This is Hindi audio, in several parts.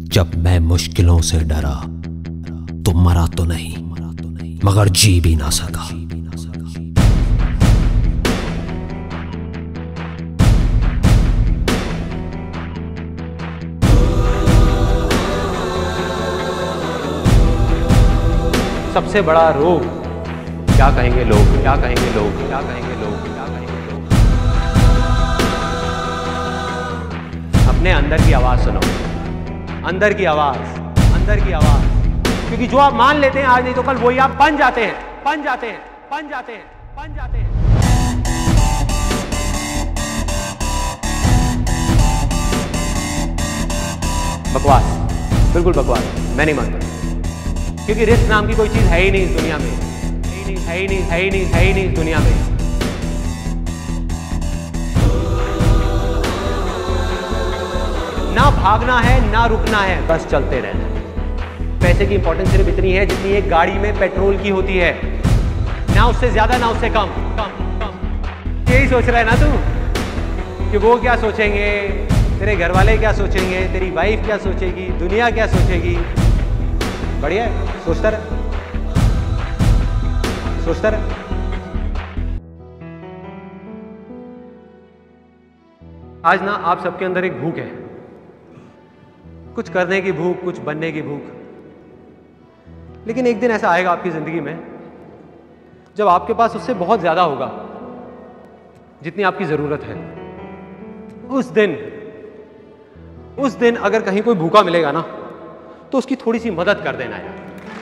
जब मैं मुश्किलों से डरा तो मरा तो नहीं मगर जी भी ना सका। सबसे बड़ा रोग क्या कहेंगे लोग, क्या कहेंगे लोग, क्या कहेंगे लोग, क्या कहेंगे लोग। अपने अंदर की आवाज सुनो, अंदर की आवाज, अंदर की आवाज। क्योंकि जो आप मान लेते हैं आज नहीं तो कल वही आप बन जाते हैं, बन जाते हैं, बन जाते हैं, बन जाते हैं। बकवास, बिल्कुल बकवास, मैं नहीं मानता। क्योंकि रिस्क नाम की कोई चीज है ही नहीं इस दुनिया में, है ही नहीं, है ही नहीं, है ही नहीं, है ही नहीं इस दुनिया में। ना भागना है ना रुकना है, बस चलते रहना है। पैसे की इंपॉर्टेंस सिर्फ इतनी है जितनी एक गाड़ी में पेट्रोल की होती है, ना उससे ज्यादा ना उससे कम, कम, कम। यही सोच रहा है ना तू कि वो क्या सोचेंगे, तेरे घर वाले क्या सोचेंगे, तेरी वाइफ क्या सोचेगी, दुनिया क्या सोचेगी। बढ़िया है, सोचता रहे, सोचता रहे। आज ना आप सबके अंदर एक भूख है, कुछ करने की भूख, कुछ बनने की भूख। लेकिन एक दिन ऐसा आएगा आपकी जिंदगी में जब आपके पास उससे बहुत ज्यादा होगा जितनी आपकी जरूरत है। उस दिन अगर कहीं कोई भूखा मिलेगा ना तो उसकी थोड़ी सी मदद कर देना यार।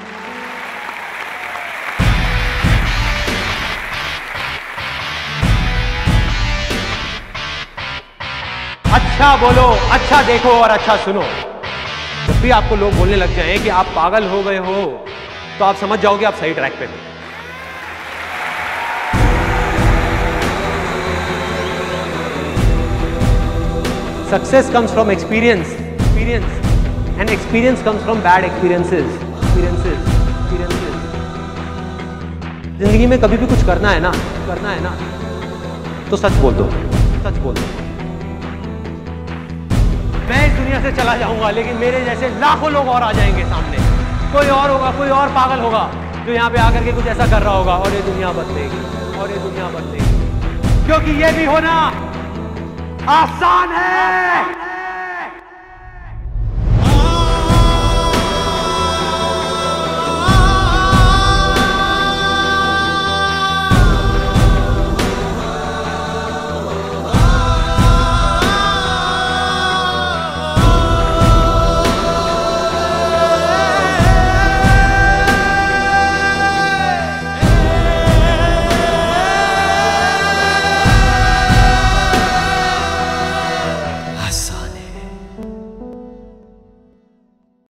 अच्छा बोलो, अच्छा देखो और अच्छा सुनो। जब भी आपको लोग बोलने लग जाएं कि आप पागल हो गए हो तो आप समझ जाओगे आप सही ट्रैक पे थे। Success comes from experience, and experience comes from bad experiences. जिंदगी में कभी भी कुछ करना है ना तो सच बोल दो, सच बोल दो। मैं इस दुनिया से चला जाऊंगा लेकिन मेरे जैसे लाखों लोग और आ जाएंगे सामने। कोई और होगा, कोई और पागल होगा जो यहाँ पे आकर के कुछ ऐसा कर रहा होगा और ये दुनिया बदलेगी, और ये दुनिया बदलेगी। क्योंकि ये भी होना आसान है।